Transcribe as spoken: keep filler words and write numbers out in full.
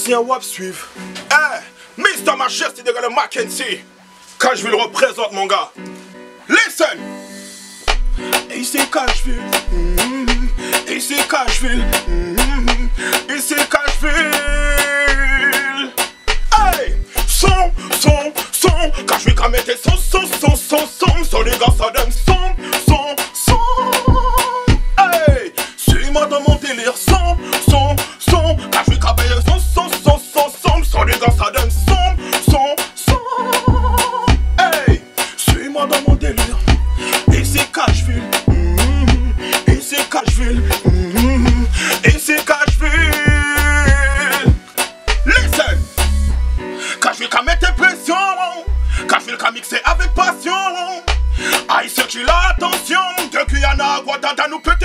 Haïtien wap suivre. Eh, mister Majesty de le Mackenzie. Quand je le représente, mon gars. Listen. Ici Cashville. Mm-hmm. Ici Cashville. Mm-hmm. Ici Cashville. Hey, son, son, son. Cashville quand mettre son, son, son, son, son. Son les gars ça donne son, son, son. Hey, suis-moi dans mon délire. Son, son, son. Cashville quand mettre son, son, son, son, son. Son les gars ça donne son, son, son. Hey, suis-moi dans mon délire. Ici Cashville. Mm-hmm. Ici Cashville. Mm-hmm. Ici Cashville. Listen. Cashville qu'a mettre pression. Cashville qu'a mixé avec passion. Aïe, ceux qui l'attention. De qu'il y en a, quoi, dans nous peut